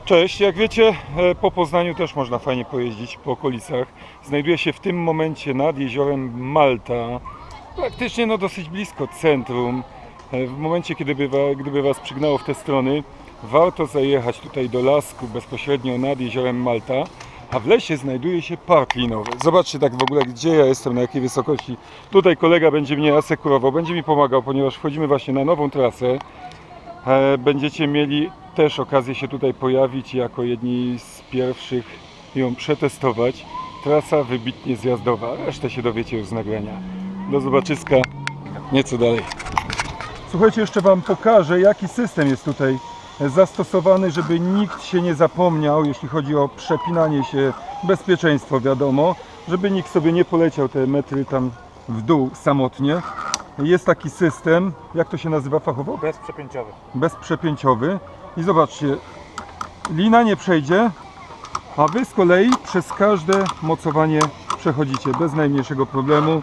Cześć, jak wiecie, po Poznaniu też można fajnie pojeździć po okolicach. Znajduję się w tym momencie nad jeziorem Malta, praktycznie dosyć blisko centrum. W momencie, gdyby Was przygnało w te strony, warto zajechać tutaj do lasku bezpośrednio nad jeziorem Malta, a w lesie znajduje się park linowy. Zobaczcie tak w ogóle, gdzie ja jestem, na jakiej wysokości. Tutaj kolega będzie mnie asekurował, będzie mi pomagał, ponieważ wchodzimy właśnie na nową trasę. Będziecie mieli też okazję się tutaj pojawić i jako jedni z pierwszych ją przetestować. Trasa wybitnie zjazdowa, resztę się dowiecie już z nagrania. Do zobaczyska nieco dalej. Słuchajcie, jeszcze Wam pokażę, jaki system jest tutaj zastosowany, żeby nikt się nie zapomniał, jeśli chodzi o przepinanie się, bezpieczeństwo wiadomo, żeby nikt sobie nie poleciał te metry tam w dół samotnie. Jest taki system, jak to się nazywa fachowo? Bezprzepięciowy. Bezprzepięciowy. I zobaczcie, lina nie przejdzie, a Wy z kolei przez każde mocowanie przechodzicie bez najmniejszego problemu.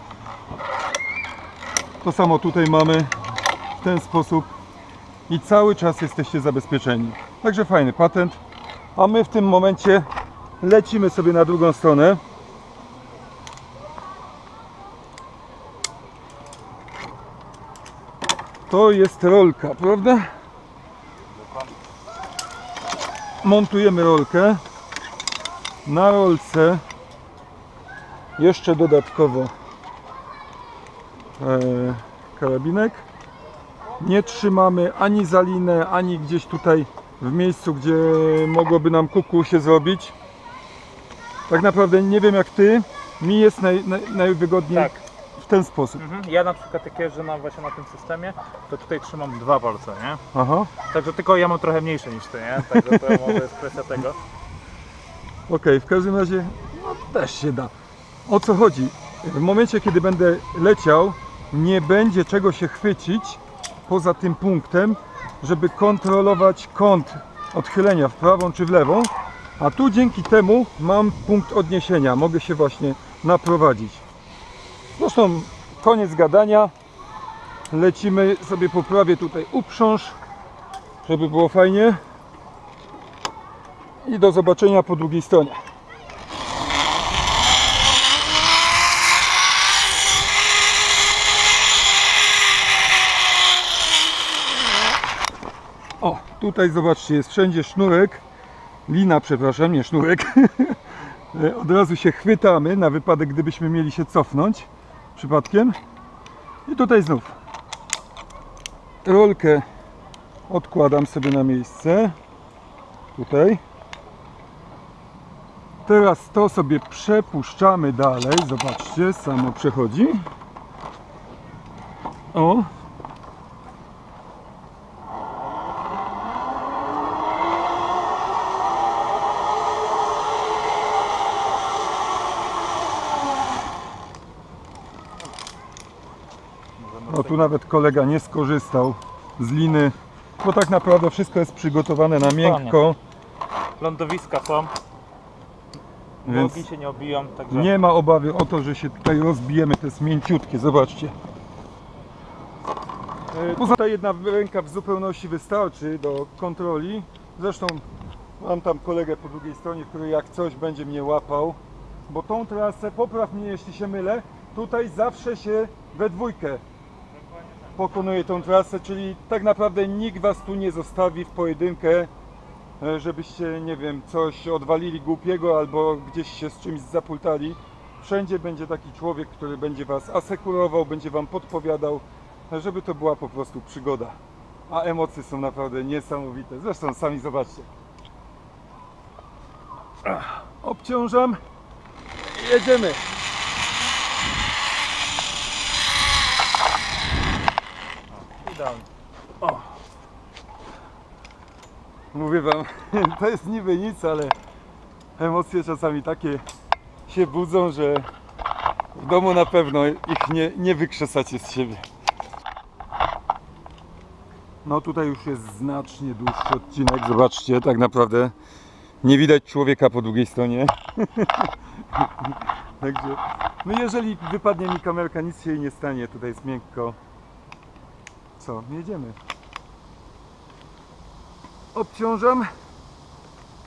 To samo tutaj mamy w ten sposób i cały czas jesteście zabezpieczeni. Także fajny patent. A my w tym momencie lecimy sobie na drugą stronę. To jest rolka, prawda? Montujemy rolkę. Na rolce jeszcze dodatkowo karabinek. Nie trzymamy ani za linę, ani gdzieś tutaj w miejscu, gdzie mogłoby nam kuku się zrobić. Tak naprawdę nie wiem jak Ty, mi jest najwygodniej Tak. w ten sposób. Ja na przykład jak jeżdżę właśnie na tym systemie, to tutaj trzymam dwa palce, nie? Aha. Także tylko ja mam trochę mniejsze niż Ty, nie? Także to może jest kwestia tego. Okej, w każdym razie też się da. O co chodzi? W momencie, kiedy będę leciał, nie będzie czego się chwycić poza tym punktem, żeby kontrolować kąt odchylenia w prawą czy w lewą, a tu dzięki temu mam punkt odniesienia, mogę się właśnie naprowadzić. Zresztą koniec gadania, lecimy sobie po prawie tutaj uprząż, żeby było fajnie i do zobaczenia po drugiej stronie. O, tutaj zobaczcie, jest wszędzie sznurek, lina, przepraszam, nie sznurek. Od razu się chwytamy na wypadek, gdybyśmy mieli się cofnąć przypadkiem. I tutaj znów rolkę odkładam sobie na miejsce. Tutaj. Teraz to sobie przepuszczamy dalej. Zobaczcie, samo przechodzi. O. No tu nawet kolega nie skorzystał z liny, bo tak naprawdę wszystko jest przygotowane na miękko. Lądowiska są, Więc nogi się nie obiją, także... nie ma obawy o to, że się tutaj rozbijemy, to jest mięciutkie, zobaczcie. Poza ta jedna ręka w zupełności wystarczy do kontroli. Zresztą mam tam kolegę po drugiej stronie, który jak coś będzie mnie łapał, bo tą trasę, popraw mnie jeśli się mylę, tutaj zawsze się we dwójkę pokonuje tą trasę, czyli tak naprawdę nikt Was tu nie zostawi w pojedynkę, żebyście, nie wiem, coś odwalili głupiego albo gdzieś się z czymś zapultali. Wszędzie będzie taki człowiek, który będzie Was asekurował, będzie Wam podpowiadał, żeby to była po prostu przygoda. A emocje są naprawdę niesamowite. Zresztą sami zobaczcie. Obciążam. Jedziemy. Idealnie. Mówię Wam, to jest niby nic, ale emocje czasami takie się budzą, że w domu na pewno ich nie wykrzesacie z siebie. No tutaj już jest znacznie dłuższy odcinek, zobaczcie, tak naprawdę nie widać człowieka po drugiej stronie. Także, no jeżeli wypadnie mi kamerka, nic się jej nie stanie, tutaj jest miękko. Co, jedziemy. Obciążam.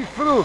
fru!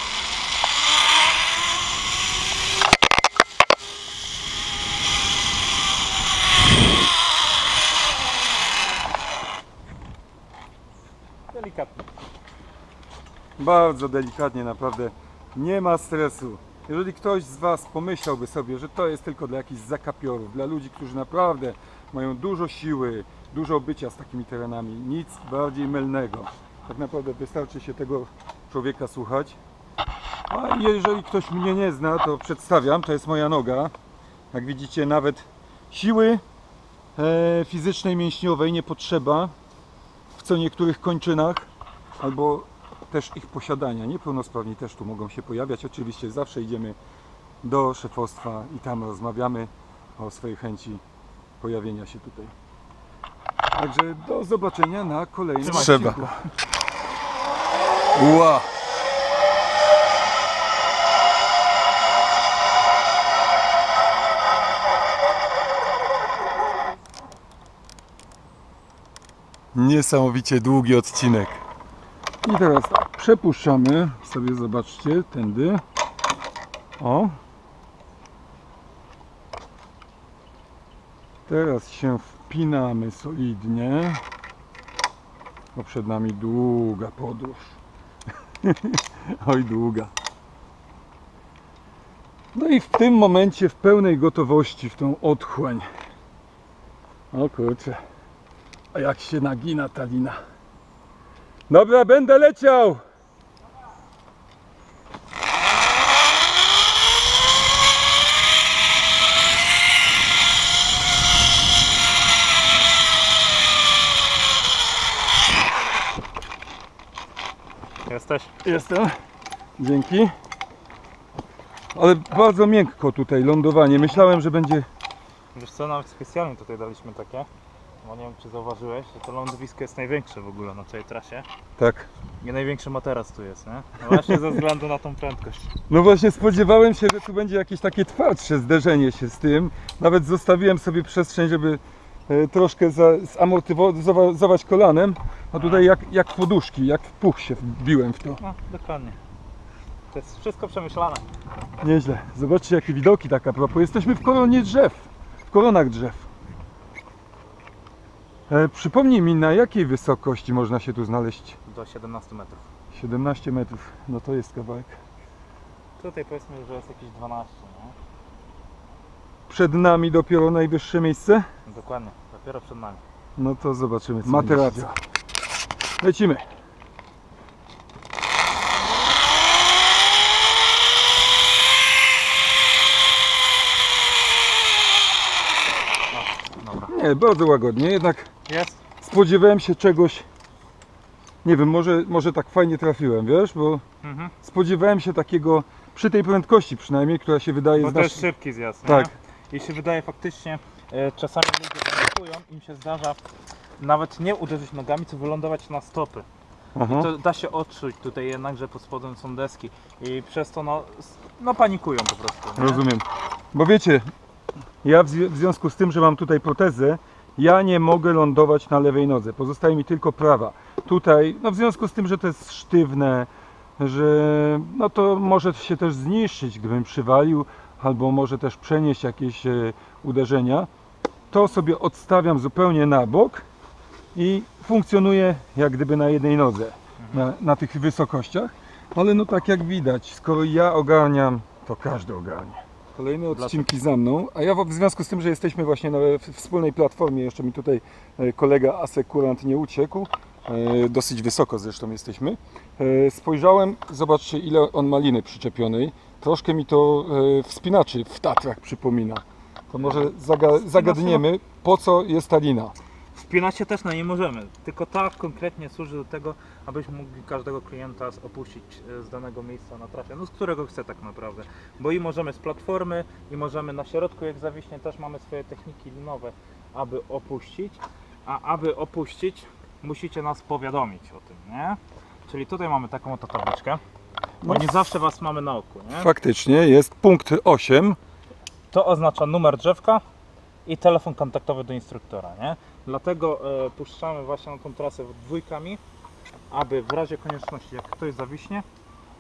Delikatnie. Bardzo delikatnie, naprawdę. Nie ma stresu. Jeżeli ktoś z Was pomyślałby sobie, że to jest tylko dla jakichś zakapiorów, dla ludzi, którzy naprawdę mają dużo siły, dużo bycia z takimi terenami, nic bardziej mylnego. Tak naprawdę wystarczy się tego człowieka słuchać. A jeżeli ktoś mnie nie zna, to przedstawiam, to jest moja noga. Jak widzicie, nawet siły fizycznej, mięśniowej nie potrzeba w co niektórych kończynach, albo też ich posiadania. Niepełnosprawni też tu mogą się pojawiać. Oczywiście zawsze idziemy do szefostwa i tam rozmawiamy o swojej chęci pojawienia się tutaj. Także do zobaczenia na kolejnym odcinku. Ła! Niesamowicie długi odcinek. I teraz tak, przepuszczamy sobie, zobaczcie, tędy. O. Teraz się wpinamy solidnie. Bo przed nami długa podróż. Oj, długa. No i w tym momencie w pełnej gotowości w tą otchłań. O kurczę. A jak się nagina ta lina. Dobra, będę leciał! Jesteś? Jestem. Dzięki. Ale bardzo miękko tutaj lądowanie. Myślałem, że będzie... Wiesz co, nawet specjalnie tutaj daliśmy takie, bo nie wiem czy zauważyłeś, że to lądowisko jest największe w ogóle na całej trasie. Tak. Nie największy materac tu jest, nie? No właśnie ze względu na tą prędkość. No właśnie spodziewałem się, że tu będzie jakieś takie twardsze zderzenie się z tym. Nawet zostawiłem sobie przestrzeń, żeby troszkę zamortyzować kolanem. A tutaj jak poduszki, jak w puch się wbiłem w to. No, dokładnie. To jest wszystko przemyślane. Nieźle. Zobaczcie jakie widoki tak a propos. Jesteśmy w koronie drzew. W koronach drzew. Przypomnij mi, na jakiej wysokości można się tu znaleźć? Do 17 metrów. 17 metrów. No to jest kawałek. Tutaj powiedzmy, że jest jakieś 12, nie? Przed nami dopiero najwyższe miejsce. Dokładnie, dopiero przed nami. No to zobaczymy co materacja. Lecimy. Dobra. Nie, bardzo łagodnie, jednak Jest? spodziewałem się czegoś, nie wiem, może tak fajnie trafiłem, wiesz, bo spodziewałem się takiego, przy tej prędkości przynajmniej, która się wydaje Bo to jest szybki zjazd, nie? Tak. I się wydaje faktycznie, czasami ludzie panikują, im się zdarza nawet nie uderzyć nogami, co wylądować na stopy. Aha. I to da się odczuć tutaj jednak, że pod spodem są deski i przez to no panikują po prostu. Nie? Rozumiem. Bo wiecie, ja w związku z tym, że mam tutaj protezę, ja nie mogę lądować na lewej nodze. Pozostaje mi tylko prawa. Tutaj, no w związku z tym, że to jest sztywne, że no to może się też zniszczyć, gdybym przywalił, albo może też przenieść jakieś uderzenia, to sobie odstawiam zupełnie na bok i funkcjonuje jak gdyby na jednej nodze, na tych wysokościach. Ale no tak jak widać, skoro ja ogarniam, to każdy ogarnia. Kolejne odcinki za mną, a ja w związku z tym, że jesteśmy właśnie na wspólnej platformie, jeszcze mi tutaj kolega asekurant nie uciekł, dosyć wysoko zresztą jesteśmy, spojrzałem, zobaczcie ile on ma liny przyczepionej, troszkę mi to wspinaczy w Tatrach przypomina. To może zagadniemy, po co jest ta lina. Wpinać się też na nie możemy, tylko ta konkretnie służy do tego, abyśmy mogli każdego klienta opuścić z danego miejsca na trasie, no z którego chce tak naprawdę. Bo i możemy z platformy, i możemy na środku, jak zawiśnie, też mamy swoje techniki linowe, aby opuścić. A aby opuścić, musicie nas powiadomić o tym, nie? Czyli tutaj mamy taką oto tabliczkę, bo nie zawsze Was mamy na oku, nie? Faktycznie jest punkt 8. To oznacza numer drzewka i telefon kontaktowy do instruktora, nie? Dlatego puszczamy właśnie na tą trasę dwójkami, aby w razie konieczności, jak ktoś zawiśnie,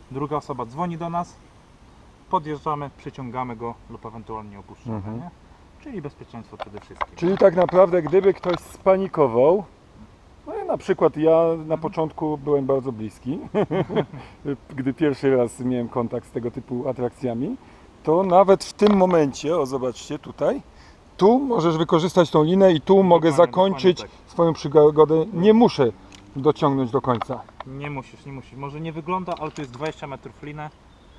druga osoba dzwoni do nas, podjeżdżamy, przyciągamy go lub ewentualnie opuszczamy, nie? Czyli bezpieczeństwo przede wszystkim. Czyli tak naprawdę, gdyby ktoś spanikował, no i na przykład ja na początku byłem bardzo bliski, gdy pierwszy raz miałem kontakt z tego typu atrakcjami, to nawet w tym momencie, o zobaczcie tutaj, tu możesz wykorzystać tą linę i tu mogę zakończyć dokładnie swoją przygodę. Nie muszę dociągnąć do końca. Nie musisz. Może nie wygląda, ale tu jest 20 metrów linę,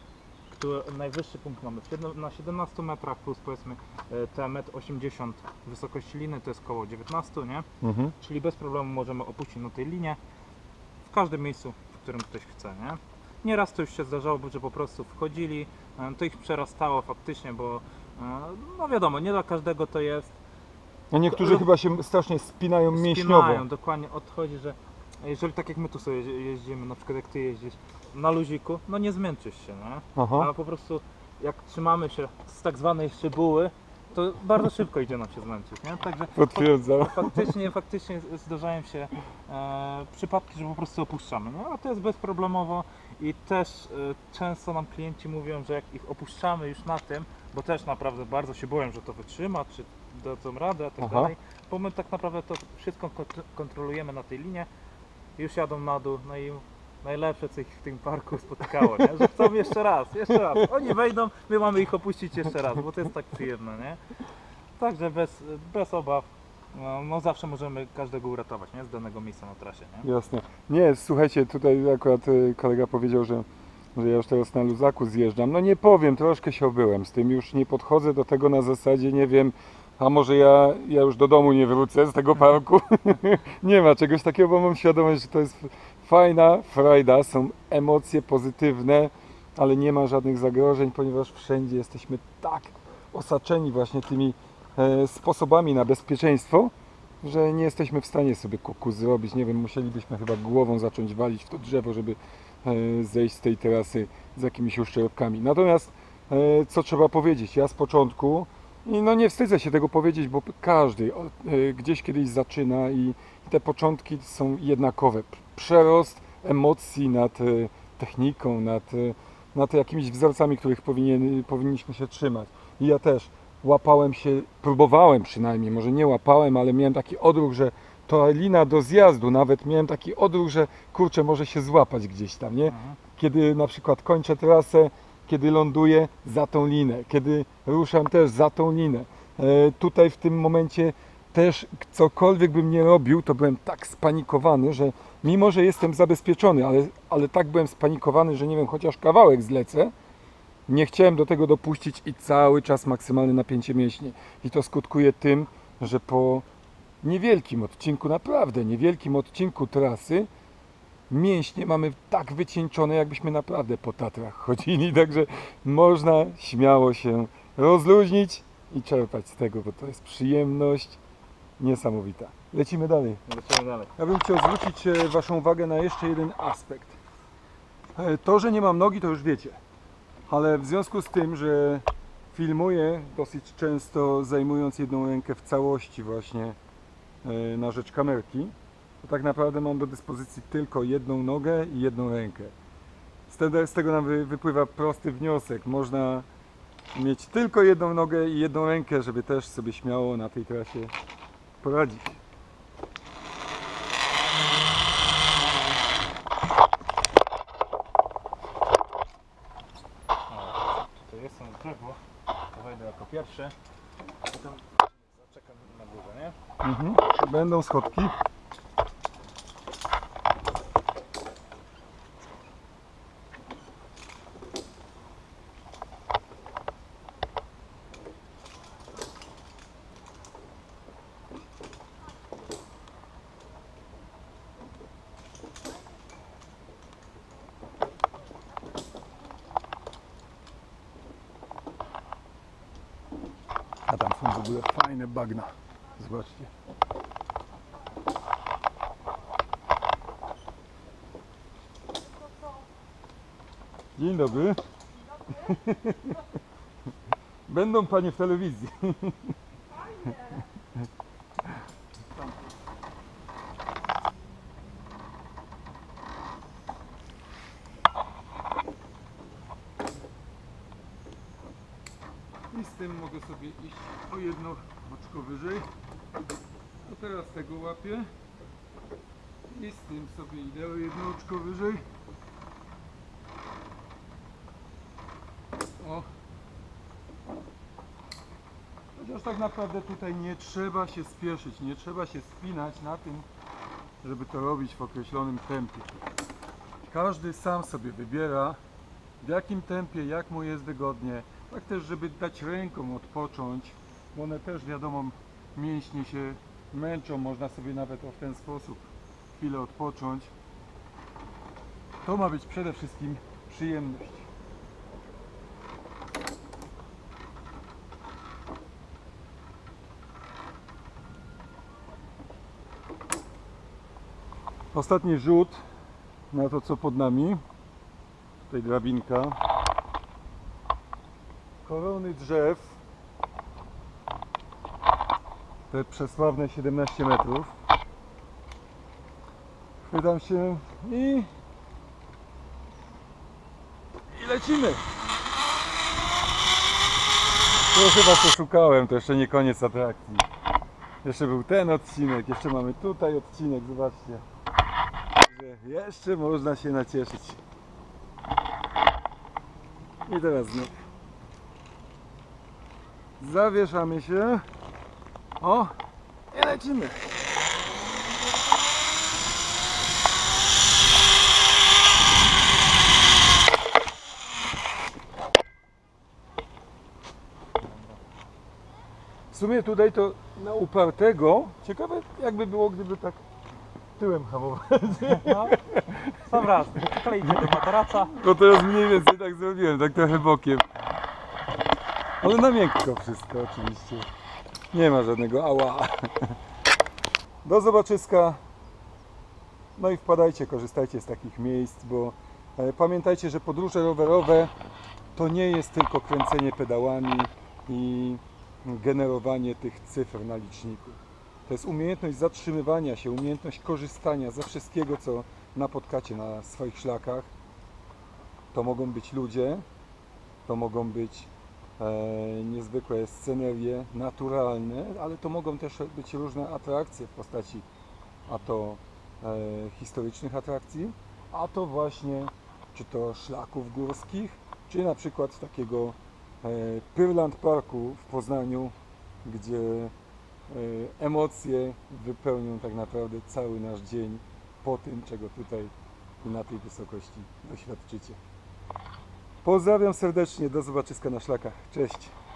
który najwyższy punkt mamy na 17 metrach, plus powiedzmy te 1,80 m wysokości liny, to jest około 19, nie? Czyli bez problemu możemy opuścić na tej linie w każdym miejscu, w którym ktoś chce, nie? Nieraz to już się zdarzało, że po prostu wchodzili, to ich przerastało faktycznie, bo no wiadomo, nie dla każdego to jest. No niektórzy chyba się strasznie spinają mięśniowo. Spinają, dokładnie, odchodzi, że jeżeli tak jak my tu sobie jeździmy, na przykład jak ty jeździsz na luziku, no nie zmęczysz się, nie? Ale po prostu jak trzymamy się z tak zwanej szybuły, to bardzo szybko idzie nam się zmęczyć, nie? Także Potwierdzam. faktycznie zdarzają się przypadki, że po prostu opuszczamy, no ale to jest bezproblemowo i też często nam klienci mówią, że jak ich opuszczamy już na tym, bo też naprawdę bardzo się boją, że to wytrzyma, czy dadzą radę, a tak dalej, bo my tak naprawdę to wszystko kontrolujemy na tej linie, już jadą na dół, no i najlepsze co ich w tym parku spotkało, nie? Że chcą jeszcze raz, oni wejdą, my mamy ich opuścić jeszcze raz, bo to jest tak przyjemne, nie? Także bez obaw, no zawsze możemy każdego uratować, nie? Z danego miejsca na trasie, nie? Jasne. Nie, słuchajcie, tutaj akurat kolega powiedział, że ja już teraz na luzaku zjeżdżam. No nie powiem, troszkę się obyłem z tym, już nie podchodzę do tego na zasadzie, nie wiem, a może ja już do domu nie wrócę z tego parku. Nie ma czegoś takiego, bo mam świadomość, że to jest fajna frajda, są emocje pozytywne, ale nie ma żadnych zagrożeń, ponieważ wszędzie jesteśmy tak osaczeni właśnie tymi sposobami na bezpieczeństwo, że nie jesteśmy w stanie sobie kuku zrobić. Nie wiem, musielibyśmy chyba głową zacząć walić w to drzewo, żeby zejść z tej terasy z jakimiś uszczerbkami. Natomiast co trzeba powiedzieć, ja z początku, i no nie wstydzę się tego powiedzieć, bo każdy gdzieś kiedyś zaczyna i te początki są jednakowe. Przerost emocji nad techniką, nad jakimiś wzorcami, których powinniśmy się trzymać. I ja też łapałem się, próbowałem przynajmniej, może nie łapałem, ale miałem taki odruch, że to lina do zjazdu, nawet miałem taki odruch, że kurczę, może się złapać gdzieś tam, nie? Kiedy na przykład kończę trasę, kiedy ląduję za tą linę, kiedy ruszam też za tą linę. Tutaj w tym momencie też cokolwiek bym nie robił, to byłem tak spanikowany, że mimo, że jestem zabezpieczony, ale tak byłem spanikowany, że nie wiem, chociaż kawałek zlecę, nie chciałem do tego dopuścić i cały czas maksymalne napięcie mięśni. I to skutkuje tym, że po niewielkim odcinku, naprawdę niewielkim odcinku trasy, mięśnie mamy tak wycieńczone, jakbyśmy naprawdę po Tatrach chodzili, także można śmiało się rozluźnić i czerpać z tego, bo to jest przyjemność niesamowita. Lecimy dalej. Ja bym chciał zwrócić Waszą uwagę na jeszcze jeden aspekt. To, że nie mam nogi, to już wiecie, ale w związku z tym, że filmuję dosyć często zajmując jedną rękę w całości właśnie na rzecz kamerki, to tak naprawdę mam do dyspozycji tylko jedną nogę i jedną rękę. Z tego nam wypływa prosty wniosek. Można mieć tylko jedną nogę i jedną rękę, żeby też sobie śmiało na tej trasie poradzić. Tutaj jest na drzewo, to wejdę jako pierwszy, potem zaczekam na górze, nie? Będą schodki. A tam są w ogóle fajne bagna. Zobaczcie. Dzień dobry. Będą panie w telewizji. tym mogę sobie iść o jedno oczko wyżej. To teraz tego łapię i z tym sobie idę o jedno oczko wyżej. O. Chociaż tak naprawdę tutaj nie trzeba się spieszyć, nie trzeba się spinać na tym, żeby to robić w określonym tempie. Każdy sam sobie wybiera, w jakim tempie, jak mu jest wygodnie. Tak też, żeby dać rękom odpocząć, bo one też, wiadomo, mięśnie się męczą, można sobie nawet w ten sposób chwilę odpocząć. To ma być przede wszystkim przyjemność. Ostatni rzut na to, co pod nami. Tutaj drabinka. Korony drzew. Te przesławne 17 metrów. Chwytam się i lecimy. To chyba co szukałem, to jeszcze nie koniec atrakcji. Jeszcze był ten odcinek, jeszcze mamy tutaj odcinek, zobaczcie. Że jeszcze można się nacieszyć. I teraz znów. Zawieszamy się. O! I lecimy. W sumie tutaj to na upartego, ciekawe jakby było, gdyby tak tyłem hamować. No, sam raz, klejcie do materaca. No teraz mniej więcej tak zrobiłem, tak trochę bokiem. Ale na miękko wszystko oczywiście. Nie ma żadnego ała. Do zobaczyska. No i wpadajcie, korzystajcie z takich miejsc, bo pamiętajcie, że podróże rowerowe to nie jest tylko kręcenie pedałami i generowanie tych cyfr na liczniku. To jest umiejętność zatrzymywania się, umiejętność korzystania ze wszystkiego, co napotkacie na swoich szlakach. To mogą być ludzie, to mogą być niezwykłe scenerie naturalne, ale to mogą też być różne atrakcje w postaci a to historycznych atrakcji, a to właśnie czy to szlaków górskich, czy na przykład takiego Pyrland Parku w Poznaniu, gdzie emocje wypełnią tak naprawdę cały nasz dzień po tym, czego tutaj i na tej wysokości doświadczycie. Pozdrawiam serdecznie, do zobaczyska na szlakach. Cześć!